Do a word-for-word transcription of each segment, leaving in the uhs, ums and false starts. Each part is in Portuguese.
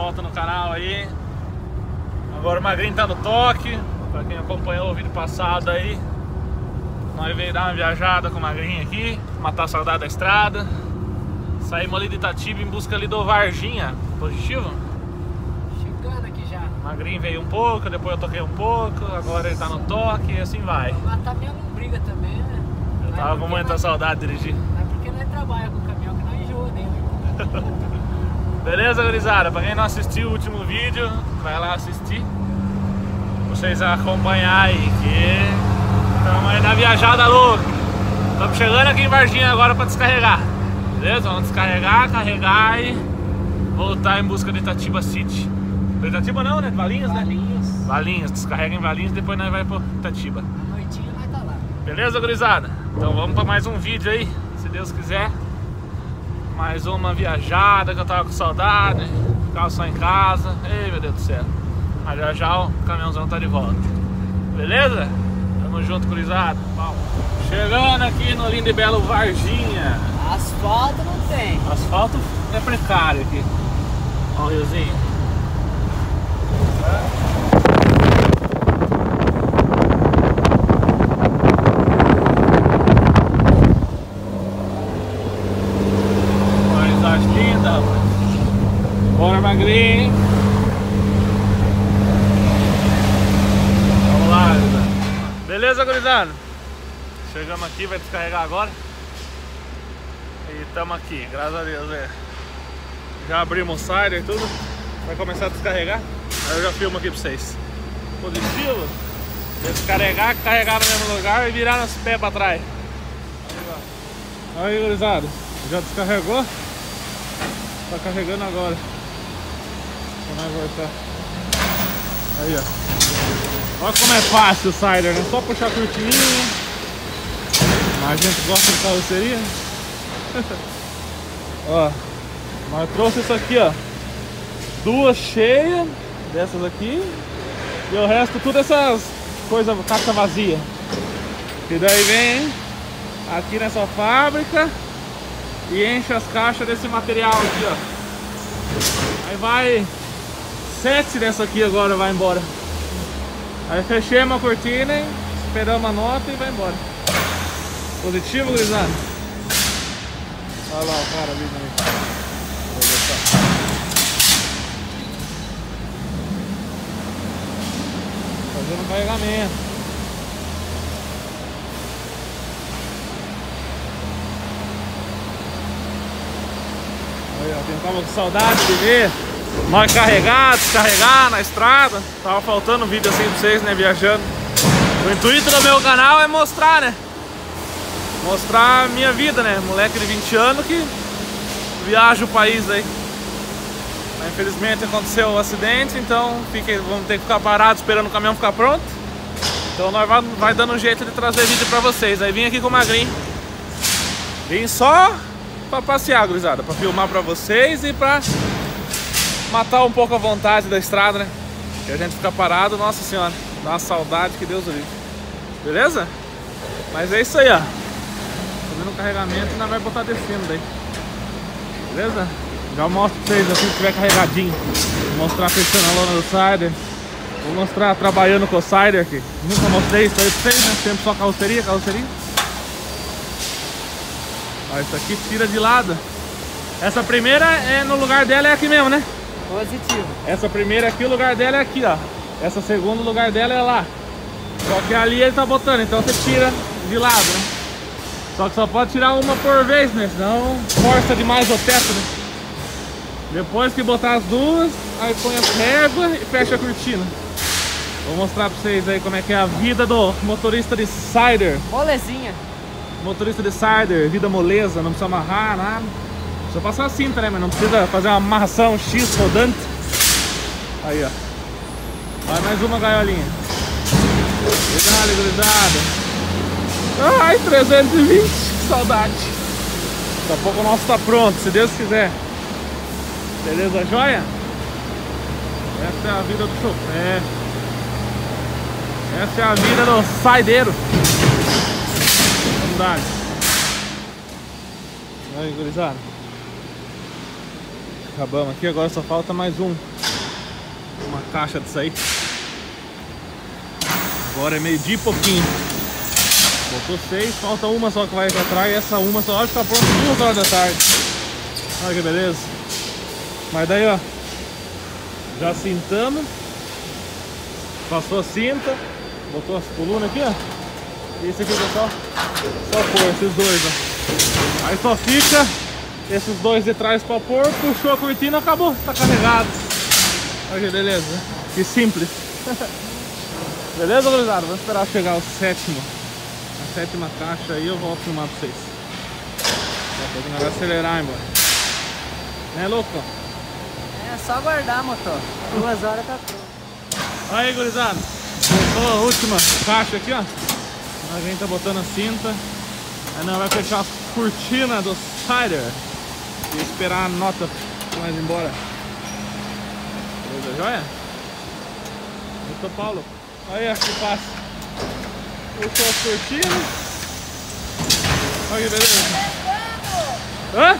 volta no canal aí. Agora o Magrinho tá no toque. Pra quem acompanhou o vídeo passado aí, nós veio dar uma viajada com o Magrinho aqui, matar a saudade da estrada. Saímos ali de Itatiba em busca ali do Varginha. Positivo? Chegando aqui já. O Magrinho veio um pouco, depois eu toquei um pouco, agora ele tá no toque e assim vai. Vou matar minha lombriga também, né? Eu Mas tava com muita nós, saudade de dirigir. Não é porque nós trabalhamos com o caminhão que nós enjoa dele. Beleza, gurizada? Pra quem não assistiu o último vídeo, vai lá assistir. Pra vocês acompanharem aí, que estamos aí na viajada louca. Estamos chegando aqui em Varginha agora pra descarregar. Beleza? Vamos descarregar, carregar e voltar em busca de Itatiba City. De Itatiba não, né? De Valinhos, né? Valinhos. Valinhos, descarrega em Valinhos, depois nós vai pro Itatiba. A noitinha nós tá lá. Beleza, gurizada? Então vamos pra mais um vídeo aí, se Deus quiser. Mais uma viajada que eu tava com saudade. Ficava só em casa. Ei, meu Deus do céu. Mas já já o caminhãozão tá de volta. Beleza? Tamo junto, gurizada. Vamos. Chegando aqui no lindo e belo Varginha. Asfalto não tem. Asfalto é precário aqui. Ó o riozinho. Paisagem linda, rapaz. Bora, Magrinho. Vamos lá, gurizada. Beleza, gurizada? Chegamos aqui, vai descarregar agora. E estamos aqui, graças a Deus, é. Já abrimos o sider e tudo. Vai começar a descarregar. Aí eu já filmo aqui pra vocês. Positivo. Descarregar, carregar no mesmo lugar e virar nos pés pra trás. Aí, gurizada, já descarregou. Tá carregando agora. Vai voltar. Aí, ó. Olha como é fácil o sider, né? Só puxar a cortininha. Mas a gente gosta de carroceria. Ó, nós trouxe isso aqui, ó, duas cheias dessas aqui e o resto tudo essas coisas, caixa vazia. E daí vem aqui nessa fábrica e enche as caixas desse material aqui, ó. Aí vai sete dessa aqui agora, vai embora. Aí fechamos a cortina, esperamos a nota e vai embora. Positivo, gurizada? Olha lá o cara ali também. Fazendo carregamento. Aí, ó, tentava com saudade de ver nós carregar, descarregar na estrada. Tava faltando um vídeo assim pra vocês, né? Viajando. O intuito do meu canal é mostrar, né? Mostrar a minha vida, né? Moleque de vinte anos que viaja o país aí. Mas, infelizmente aconteceu o acidente, então fiquei, vamos ter que ficar parados esperando o caminhão ficar pronto. Então nós vai, vai dando um jeito de trazer vídeo pra vocês. Aí vim aqui com o Magrinho. Vim só pra passear, gurizada. Pra filmar pra vocês e pra matar um pouco a vontade da estrada, né? Que a gente fica parado, nossa senhora, dá uma saudade que Deus o livre. Beleza? Mas é isso aí, ó. Fazendo o carregamento e nós vai botar descendo daí. Beleza? Já mostro pra vocês assim que tiver carregadinho. Vou mostrar fechando a lona do sider. Vou mostrar trabalhando com o sider aqui. Nunca mostrei isso aí pra vocês, né? Sempre só carroceria, carroceria. Ó, isso aqui tira de lado. Essa primeira é no lugar dela é aqui mesmo, né? Positivo. Essa primeira aqui, o lugar dela é aqui, ó. Essa segunda, o lugar dela é lá. Só que ali ele tá botando, então você tira de lado, né? Só que só pode tirar uma por vez, né? Senão força demais o teto, né? Depois que botar as duas, aí põe as réguas e fecha a cortina. Vou mostrar pra vocês aí como é que é a vida do motorista de sider. Molezinha. Motorista de sider, vida moleza, não precisa amarrar nada. Precisa passar a cinta, né? Mas não precisa fazer uma amarração X rodante. Aí, ó. Vai mais uma gaiolinha. Cuidado, gurizada. Ai, trezentos e vinte, que saudade. Daqui a pouco o nosso tá pronto, se Deus quiser. Beleza, joia? Essa é a vida do chofé. Essa é a vida do saideiro. Vamos dar. Aí, gurizada. Acabamos aqui, agora só falta mais um. uma caixa disso aí. Agora é meio-dia e pouquinho. Botou seis, falta uma só que vai pra trás. E essa uma só vai ficar pronta duas horas da tarde. Olha que beleza. Mas daí, ó, já cintamos. Passou a cinta. Botou as colunas aqui, ó. E esse aqui é só, só pôr, esses dois, ó. Aí só fica esses dois de trás pra pôr. Puxou a cortina, acabou, tá carregado. Olha que beleza, né? Que simples. Beleza, gurizada? Vamos esperar chegar o sétimo. A sétima caixa aí eu volto a filmar pra vocês. Daqui a pouco nós vamos acelerar, embora. Né, louco? É só guardar, motor. Duas horas tá pronto. Aí, gurizada. Voltou a última caixa aqui, ó. A gente tá botando a cinta. Aí nós vamos fechar as cortinas do Cider e esperar a nota pra nós ir embora. Beleza, joia? Eu tô Paulo. Aí, ó, que passa. Puxou as cortinas. Olha que beleza. Hã?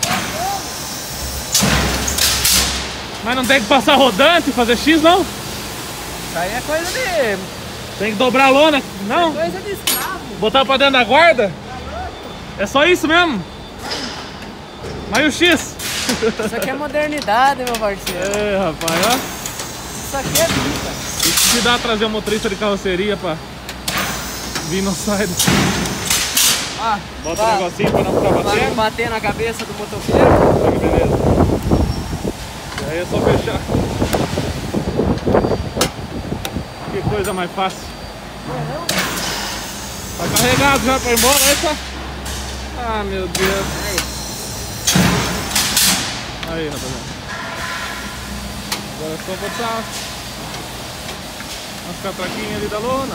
Mas não tem que passar rodante e fazer X, não? Isso aí é coisa de... Tem que dobrar a lona, não? É coisa de escravo. Botar pra dentro da guarda? É só isso mesmo? Mas e o X? Isso aqui é modernidade, meu parceiro. É, rapaz, ó. Isso aqui é vida. Isso que dá trazer um motorista de carroceria pra vir no side. Ah, bota o um negocinho pra não ficar Vai batendo. bater na cabeça do motoqueiro. Olha que beleza. E aí é só fechar. Que coisa mais fácil. Tá carregado já pra ir embora, aí tá. Ah, meu Deus. Aí, rapaziada. Agora é só botar as catraquinhas ali da lona.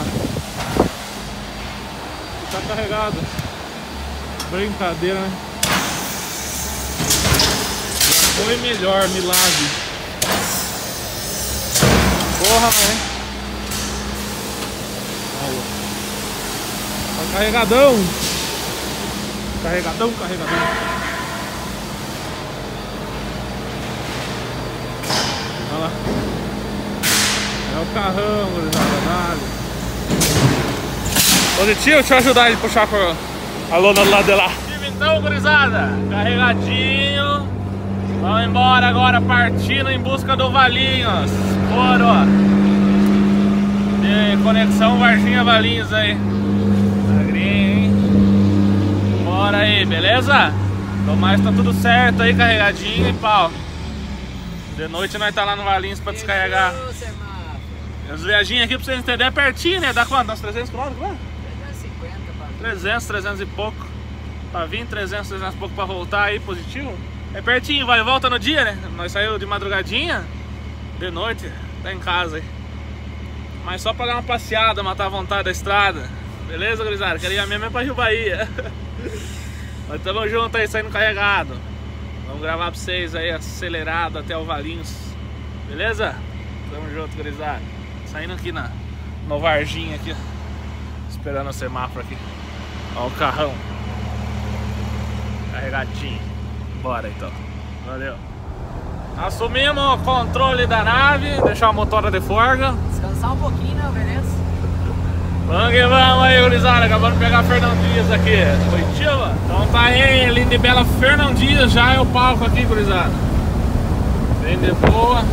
E tá carregado. Brincadeira, né? Já foi melhor, milagre. Porra, né? Tá carregadão. Carregadão, carregadão. Olha lá. É o carrão, gurizada. Positivo, deixa eu ajudar ele a puxar com a lona do lado de lá. Então, gurizada, carregadinho. Vamos embora agora, partindo em busca do Valinhos. Bora, ó. De conexão Varginha Valinhos aí. Magrinho, hein? Bora aí, beleza? No mais tá tudo certo aí, carregadinho e pau. De noite nós tá lá no Valinhos pra descarregar. As viagens aqui, pra vocês entenderem, é pertinho, né? Dá quanto? Uns trezentos quilômetros, né? trezentos e cinquenta, pra trezentos, trezentos e pouco. Pra vir, trezentos, trezentos e pouco pra voltar aí, positivo. É pertinho, vai e volta no dia, né? Nós saímos de madrugadinha, de noite, tá em casa aí. Mas só pra dar uma passeada, matar a vontade da estrada. Beleza, gurizada? Queria mesmo é pra Rio Bahia. Nós tamo junto aí, saindo carregado. Vamos gravar pra vocês aí, acelerado até o Valinhos. Beleza? Tamo junto, gurizada. Saindo aqui na no Varginha aqui. Esperando o semáforo aqui. Ó o carrão. Carregadinho. Bora então. Valeu. Assumimos o controle da nave. Deixar a motora de forga. descansar um pouquinho, né, beleza? Vamos que vamos aí, gurizada. Acabando de pegar Fernão Dias aqui. Coitiva. Então tá aí, linda e bela Fernão Dias. Já é o palco aqui, gurizada. Bem de boa.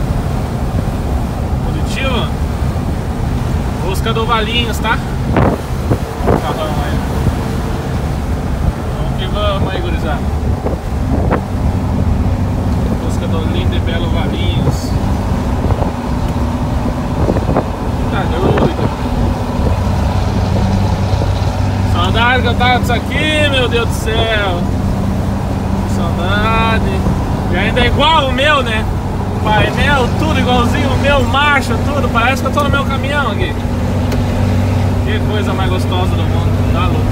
Positivo. Busca do Valinhos, tá? Carrão aí. Vamos que vamos aí, gurizada. Busca do lindo e belo Valinhos. Tá doido. Saudade que eu tava disso aqui, meu Deus do céu. Saudade. E ainda é igual o meu, né? Painel, tudo igualzinho, o meu, marcha, tudo. Parece que eu tô no meu caminhão aqui. Que coisa mais gostosa do mundo. Tá louco.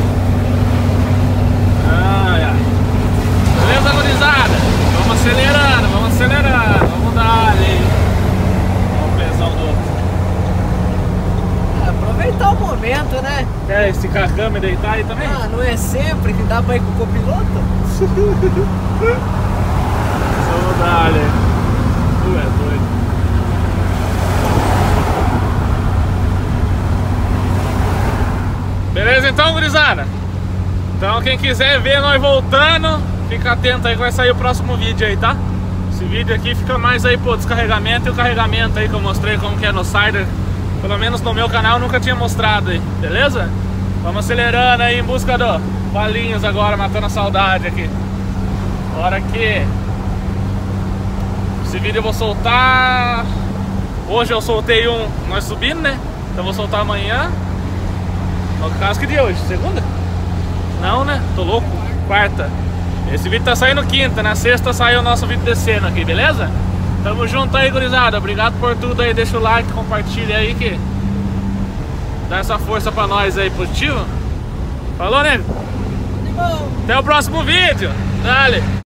Ai, ai. Beleza, gurizada? Vamos acelerando, vamos acelerando. Vamos dar ali. Vamos pensar um do outro. É, aproveitar o momento, né? Quer esticar a câmera e deitar aí também? Ah, não é sempre que dá pra ir com o copiloto? Vamos dar ali. Tu é doido. Beleza então, gurizada? Então quem quiser ver nós voltando, fica atento aí que vai sair o próximo vídeo aí, tá? Esse vídeo aqui fica mais aí pro descarregamento e o carregamento aí que eu mostrei como que é no Sider. Pelo menos no meu canal eu nunca tinha mostrado aí, beleza? Vamos acelerando aí em busca do Valinhos agora, matando a saudade aqui. Hora que esse vídeo eu vou soltar. Hoje eu soltei um, nós subindo, né? Então eu vou soltar amanhã. No caso, que dia é hoje? Segunda? Não, né? Tô louco. Quarta. Esse vídeo tá saindo quinta, na sexta saiu o nosso vídeo descendo aqui, beleza? Tamo junto aí, gurizada. Obrigado por tudo aí. Deixa o like, compartilha aí que dá essa força pra nós aí, positivo. Falou, nego? Até o próximo vídeo. Dale!